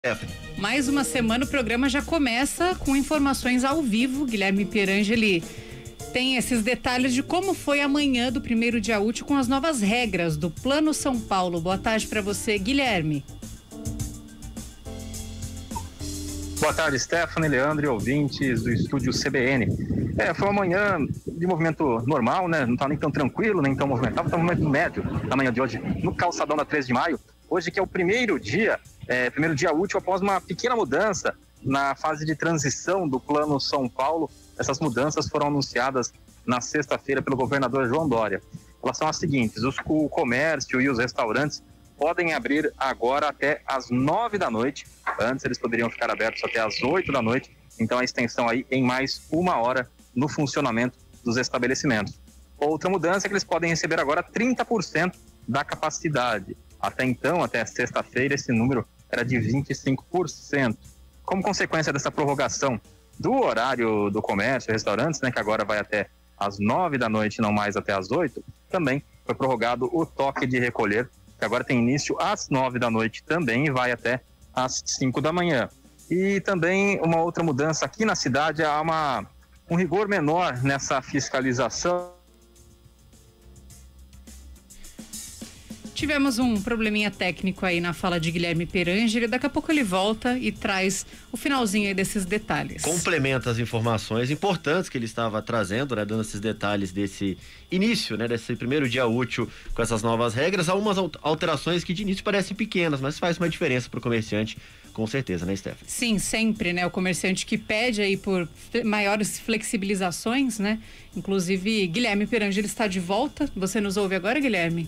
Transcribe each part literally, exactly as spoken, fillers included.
Mais uma semana o programa já começa com informações ao vivo. Guilherme Pierangeli tem esses detalhes de como foi amanhã do primeiro dia útil com as novas regras do Plano São Paulo. Boa tarde para você, Guilherme. Boa tarde, Stephanie, Leandro e ouvintes do estúdio C B N. É, foi uma manhã de movimento normal, né? Não tá nem tão tranquilo, nem tão movimentado, tá um movimento médio na manhã de hoje no calçadão da treze de maio. Hoje que é o primeiro dia, é, primeiro dia útil após uma pequena mudança na fase de transição do Plano São Paulo. Essas mudanças foram anunciadas na sexta-feira pelo governador João Dória. Elas são as seguintes: os, o comércio e os restaurantes podem abrir agora até às nove da noite. Antes eles poderiam ficar abertos até às oito da noite. Então a extensão aí em mais uma hora no funcionamento dos estabelecimentos. Outra mudança é que eles podem receber agora trinta por cento da capacidade. Até então, até sexta-feira, esse número era de vinte e cinco por cento. Como consequência dessa prorrogação do horário do comércio e restaurantes, né, que agora vai até às nove da noite, não mais até às oito, também foi prorrogado o toque de recolher, que agora tem início às nove da noite também e vai até às cinco da manhã. E também uma outra mudança aqui na cidade, há uma, um rigor menor nessa fiscalização. Tivemos um probleminha técnico aí na fala de Guilherme Pierangeli. Daqui a pouco ele volta e traz o finalzinho aí desses detalhes. Complementa as informações importantes que ele estava trazendo, né? Dando esses detalhes desse início, né? Desse primeiro dia útil com essas novas regras. Há algumas alterações que de início parecem pequenas, mas faz uma diferença para o comerciante, com certeza, né, Stephanie? Sim, sempre, né? O comerciante que pede aí por maiores flexibilizações, né? Inclusive, Guilherme Pierangeli está de volta. Você nos ouve agora, Guilherme?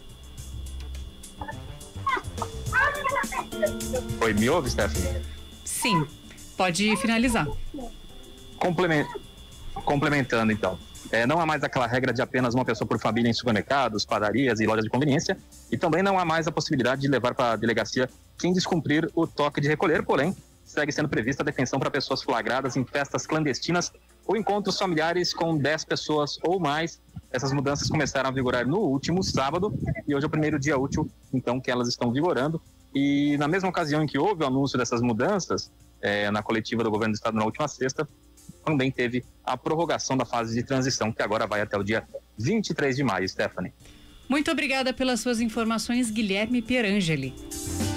Oi, me ouve, Stephanie? Sim, pode finalizar. Complement... Complementando, então. É, não há mais aquela regra de apenas uma pessoa por família em supermercados, padarias e lojas de conveniência. E também não há mais a possibilidade de levar para a delegacia quem descumprir o toque de recolher. Porém, segue sendo prevista a detenção para pessoas flagradas em festas clandestinas ou encontros familiares com dez pessoas ou mais. Essas mudanças começaram a vigorar no último sábado e hoje é o primeiro dia útil, então, que elas estão vigorando. E na mesma ocasião em que houve o anúncio dessas mudanças, é, na coletiva do governo do estado na última sexta, também teve a prorrogação da fase de transição, que agora vai até o dia vinte e três de maio, Stephanie. Muito obrigada pelas suas informações, Guilherme Pierangeli.